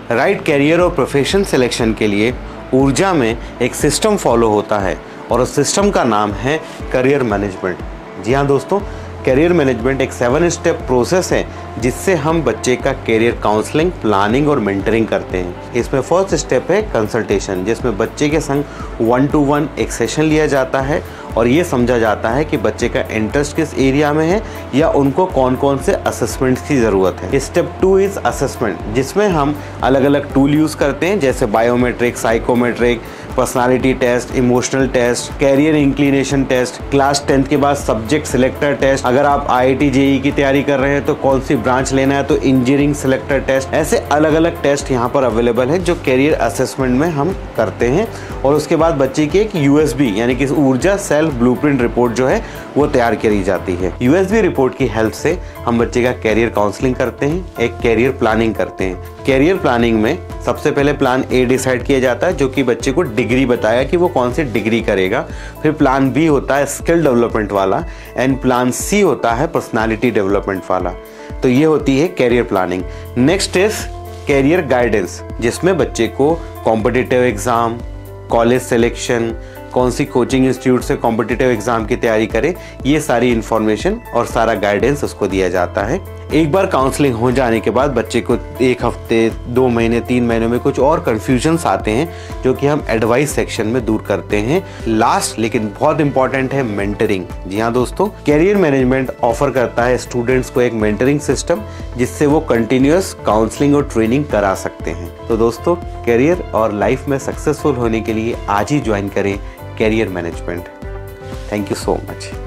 Right career और profession selection के लिए ऊर्जा में एक सिस्टम फॉलो होता है और उस सिस्टम का नाम है करियर मैनेजमेंट। जी हाँ दोस्तों, करियर मैनेजमेंट एक 7 स्टेप प्रोसेस है जिससे हम बच्चे का करियर काउंसलिंग, प्लानिंग और मेंटरिंग करते हैं। इसमें फर्स्ट स्टेप है कंसल्टेशन, जिसमें बच्चे के संग 1-to-1 एक सेशन लिया जाता है और ये समझा जाता है कि बच्चे का इंटरेस्ट किस एरिया में है या उनको कौन कौन से असेसमेंट्स की ज़रूरत है। स्टेप 2 इज़ असेसमेंट, जिसमें हम अलग अलग टूल यूज़ करते हैं जैसे biometric, psychometric, personality test, emotional test, career inclination test, class 10th के बाद सब्जेक्ट सिलेक्टर टेस्ट, अगर आप IIT JEE की तैयारी कर रहे हैं तो कौन सी ब्रांच लेना है तो इंजीनियरिंग सिलेक्टर टेस्ट। ऐसे अलग अलग टेस्ट यहाँ पर अवेलेबल है जो कैरियर असेसमेंट में हम करते हैं। और उसके बाद बच्चे की एक USB यानी कि ऊर्जा सेल्फ ब्लूप्रिंट रिपोर्ट जो है वो तैयार करी जाती है। USB रिपोर्ट की हेल्प से हम बच्चे का कैरियर काउंसलिंग करते हैं, एक कैरियर प्लानिंग करते हैं। कैरियर प्लानिंग में सबसे पहले प्लान A डिसाइड किया जाता है जो कि बच्चे को डिग्री बताया कि वो कौन सी डिग्री करेगा। फिर प्लान B होता है स्किल डेवलपमेंट वाला एंड प्लान C होता है पर्सनालिटी डेवलपमेंट वाला। तो ये होती है career planning. Next is career guidance, जिसमें बच्चे को कॉम्पिटिटिव एग्ज़ाम, कॉलेज सिलेक्शन, कौन सी कोचिंग इंस्टीट्यूट से कॉम्पिटिटिव एग्जाम की तैयारी करे, ये सारी इन्फॉर्मेशन और सारा गाइडेंस उसको दिया जाता है। एक बार काउंसलिंग हो जाने के बाद बच्चे को 1 हफ्ते, 2 महीने, 3 महीने में कुछ और कन्फ्यूजन्स आते हैं जो कि हम एडवाइस सेक्शन में दूर करते हैं। लास्ट लेकिन बहुत इंपॉर्टेंट है मेंटरिंग। जी हाँ दोस्तों, कैरियर मैनेजमेंट ऑफर करता है स्टूडेंट्स को एक मेंटरिंग सिस्टम जिससे वो कंटिन्यूअस काउंसलिंग और ट्रेनिंग करा सकते हैं। तो दोस्तों, कैरियर और लाइफ में सक्सेसफुल होने के लिए आज ही ज्वाइन करें career management. Thank you so much.